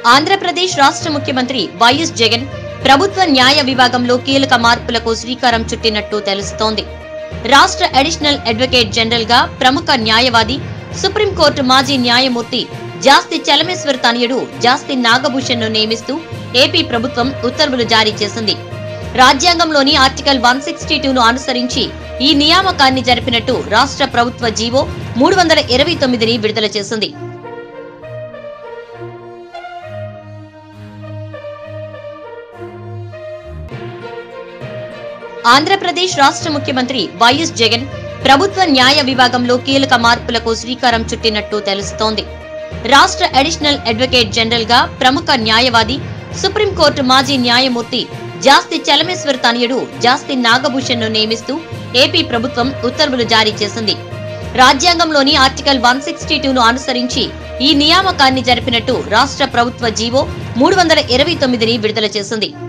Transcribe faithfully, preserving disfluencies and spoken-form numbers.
ఆంధ్రప్రదేశ్ రాష్ట్ర ముఖ్యమంత్రి వైఎస్ జగన్ ప్రభుత్వ న్యాయ విభాగంలో కీలక మార్పులకు శ్రీకారం చుట్టినట్టు తెలుస్తోంది. రాష్ట్ర అడిషనల్ అడ్వకేట్ జనరల్ గా ప్రముఖ న్యాయవాది, సుప్రీంకోర్టు మాజీ న్యాయమూర్తి జాస్తి చలమేశ్వర్ తనయుడు జాస్తి నాగభూషణ్ ను నియమిస్తూ ఏపీ ప్రభుత్వం ఉత్తర్వులు జారీ చేసింది. రాజ్యాంగంలోని ఆర్టికల్ వన్ సిక్స్టీ టూ ను అనుసరించి ఈ నియామకాన్ని జరిపినట్టు రాష్ట్ర ప్రభుత్వ జీవో మూడు వందల ఇరవై తొమ్మిదిని విడుదల చేసింది. ఆంధ్రప్రదేశ్ రాష్ట్ర ముఖ్యమంత్రి వైఎస్ జగన్ ప్రభుత్వ న్యాయ విభాగంలో కీలక మార్పులకు శ్రీకారం చుట్టినట్టు తెలుస్తోంది. రాష్ట్ర అడిషనల్ అడ్వకేట్ జనరల్ గా ప్రముఖ న్యాయవాది, సుప్రీంకోర్టు మాజీ న్యాయమూర్తి జాస్తి చలమేశ్వర్ తనయుడు జాస్తి నాగభూషణ్ ను నియమిస్తూ ఏపీ ప్రభుత్వం ఉత్తర్వులు జారీ చేసింది. రాజ్యాంగంలోని ఆర్టికల్ వన్ సిక్స్టీ టూ ను అనుసరించి ఈ నియామకాన్ని జరిపినట్టు రాష్ట్ర ప్రభుత్వ జీవో మూడు వందల ఇరవై తొమ్మిదిని విడుదల చేసింది.